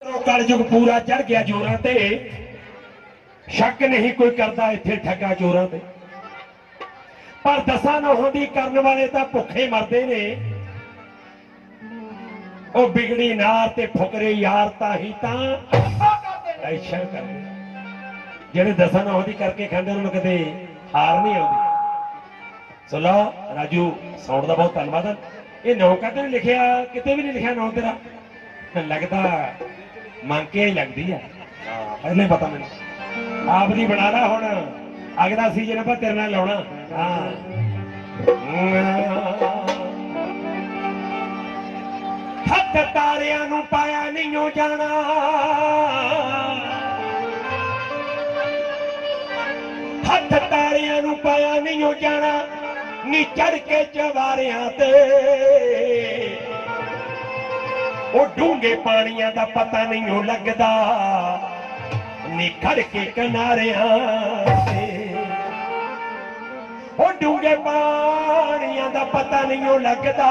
कलयुग पूरा चढ़ गया जोरां ते, शक नहीं कोई करता इत्थे ठगा चोरां ते। पर दसां नौहां दी करन वाले तां भुखे मरदे ने, ओ बिगड़ी नार ते फुकरे यार ताही तां ऐशा करदे। ਜਿਹੜੇ दसां नौहां दी करके खांदे उन्होंने कदे हार नहीं आउंदी। सो लो राजू साउंड दा बहुत धन्नवाद। ये नौ कदे नहीं लिखिया, किते भी नहीं लिखिया नौ तेरा, लगदा मंग के ही लगती है। पहले पता मैंने आप नहीं बना ला हुण अगला सीजन आप तेरे नाल लाउणा। हथ तारियां नूं पाया नहीं जाना, हथ तारियां नूं पाया नहीं जाना, नी चढ़ के चवारियां ते वो डूंगे पानिया का पता नहीं लगता, निखर के किनारियां से वो डूंगे पानिया का पता नहीं लगता,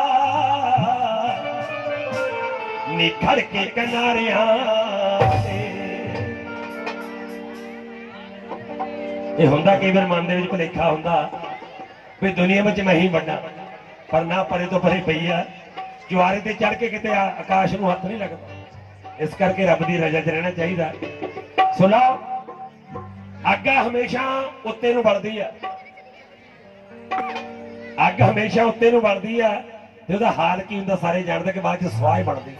निखर के किनारियां से। ये हुंदा कई बार मन दे भुलेखा हुंदा भी दुनिया में मैं ही बड़ा, पर ना परे तो परे पई है, जुआरे ते चढ़ के किते आकाश नूं हथ नहीं लगता। इस करके रब दी रजा च रहना चाहिए। सुनो अग हमेशा उत्ते नूं बढ़दी है, अग हमेशा उत्ते नूं बढ़दी है ते उहदा हाल की हुंदा सारे जानदे कि बाद च स्वाह बनदी।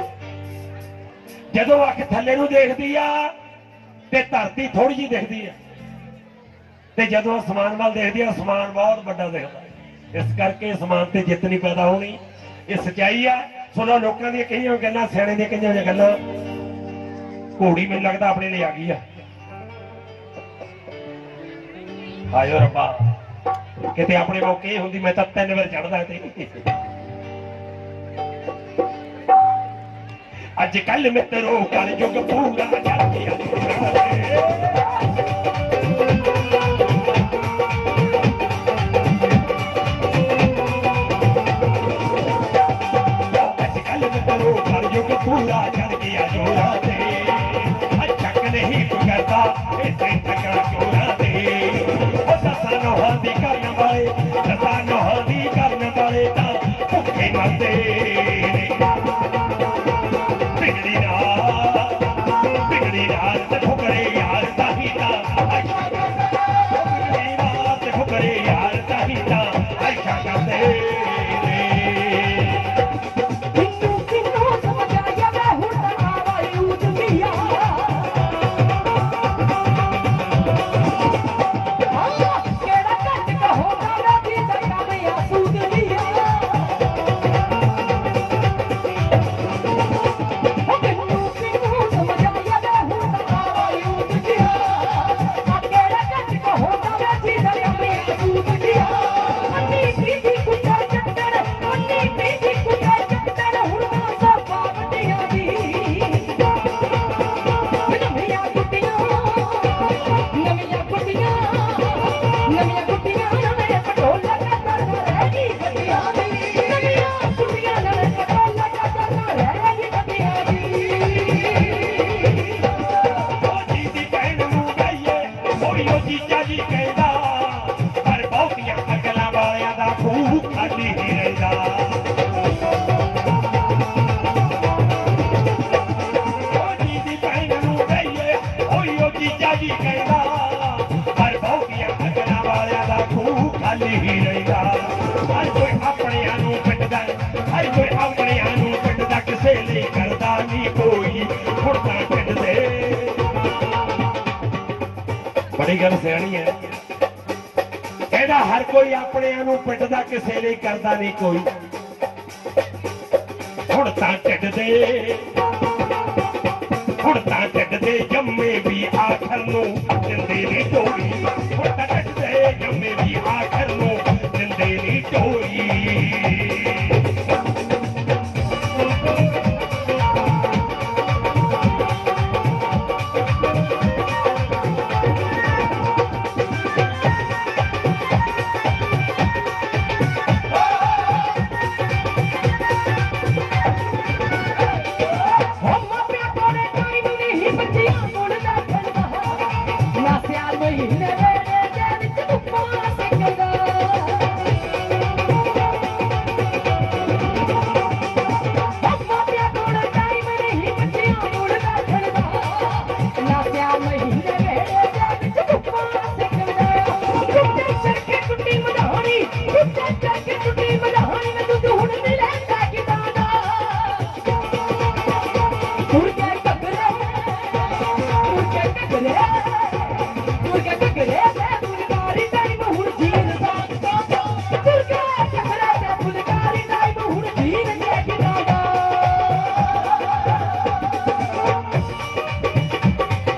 जदों अख थल्ले नूं देखदी आ ते धरती थोड़ी जी दिखदी है, ते जदों आसमान वाल देखदी आ आसमान बहुत बड़ा दिखदा। इस करके आसमान ते जित नहीं पैदा होनी, ये सच्चाई है। सुनो लोगों दी कई गल्लां, सियाणे दी कई गल्लां, घोड़ी मैनूं लगदा अपने लिए आ गई है। आयो रब्बा किते अपने मौके हुंदी मैं तां 3 बार चढ़दा ते। अज कल मित्रो कलयुग पूरा चढ़ गया, कलयुग पूरा चढ़ गया जोरा दे, शक नहीं करता इसे ठगा चोरा दे। दसां नौहां दी करन वाले, दसां नौहां दी करन वाले तां भुखे मरदे ने। बिगड़ी नार ते फुकरे यार ताही तां, बिगड़ी नार ते फुकरे यार ताही तां ऐशा करदे। बड़ी गल सियाणी है, कहता हर कोई अपने पिटदा किसे लिए करता नहीं कोई। हुण तां ढिड दे जम्मे भी आखर नूं दिंदे नी टोरी, हुण तां ढिड दे जम्मे भी आखर नूं दिंदे नी टोरी।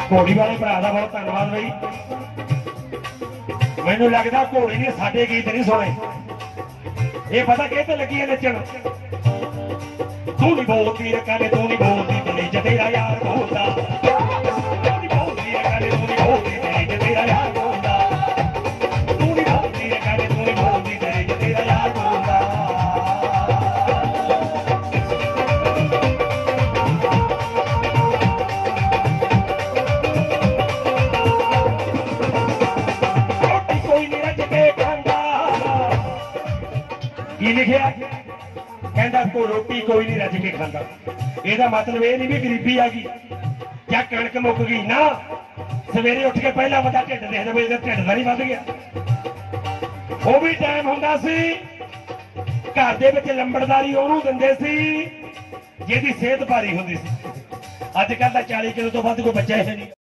घोड़ी वाले भरा का बहुत धन्यवाद बई। मैनू लगता घोड़ी ने साडे गीत नहीं सुने, ये पता कहते लगी है नचन। तू नहीं बोलती रकाने, तू नहीं बोलती तेरे च तेरा यार बोलता, तू नहीं बोलती रकाने, तू नहीं बोलती तेरे च तेरा यार बोलता, तू नहीं बोलती रकाने, तू नहीं बोलती तेरे च तेरा यार बोलता। की लिखिया कहता को रोटी कोई नहीं रज के खांदा, ਇਹਦਾ मतलब ये नहीं भी गरीबी आ गई या कणक मुक गई ना। सवेरे उठ के पहला बंदा ढिड देखदा भी ਇਹਦਾ ढिड नहीं वध गया। वो भी टाइम हुंदा सी घर दे विच लंबड़दारी ਉਹਨੂੰ ਦਿੰਦੇ ਸੀ ਜਿਹਦੀ ਸਿਹਤ ਭਾਰੀ ਹੁੰਦੀ ਸੀ। ਅੱਜ ਕੱल ਤਾਂ 40 किलो तो ਵੱਧ कोई बच्चा है नहीं।